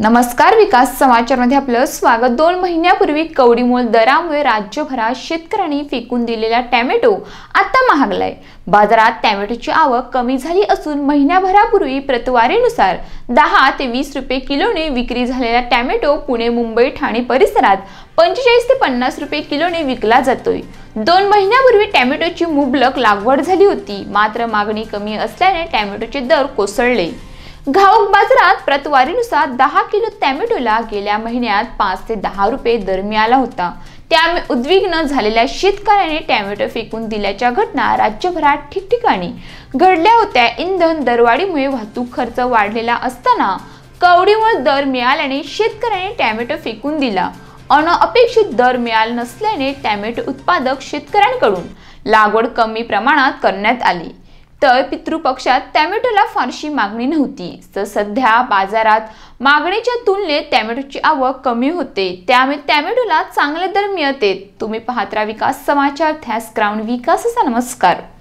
नमस्कार, विकास समाचार मध्ये आपलं स्वागत। 2 महिन्यापूर्वी कवडीमोल दरामुळे राज्यभरात शेतकऱ्यांनी फेकून दिलेला टोमॅटो आता महागलाय। बाजारात टोमॅटोची आवक कमी झाली असून महिन्याभरापूर्वी प्रतवारीनुसार 10 ते 20 रुपये किलोने विक्री झालेला टोमॅटो पुणे, मुंबई, ठाणे परिसरात 45 ते 50 रुपये किलोने विकला जातोय। 2 महिन्यापूर्वी टोमॅटोची मुबलक लागवड झाली होती, मात्र मागणी कमी असल्याने टोमॅटोचे दर कोसळले। घाऊक बाजारात प्रतवारीनुसार 10 किलो टोमॅटोला गेल्या महिन्यात 5 ते 10 रुपये दर मिळाला होता। त्यामुळे उद्विग्न झालेल्या शेतकऱ्यांनी टोमॅटो फेकून दिल्याच्या घटना राज्यभरात ठिकठिकाणी घडल्या होत्या। इंधन दरवाढीमुळे वाहतूक खर्च वाढलेला असताना कवडीमोल दर मिळाल्याने शेतकऱ्यांनी टोमॅटो फेकून दिला। अनपेक्षित दर मिळाला नसल्याने टोमॅटो उत्पादक शेतकऱ्यांकडून लागवड कमी प्रमाणात करण्यात आली। तर पितृपक्षात टोमॅटोला फारशी मागणी नव्हती, तर सध्या बाजारात मागणीच्या तुलनेत टोमॅटोची आवक कमी होते, त्यामुळे टोमॅटोला चांगले दर मिळते। तुम्ही पाहत राहा विकास समाचार, ध्यास ग्राउंड विकासाचा। नमस्कार।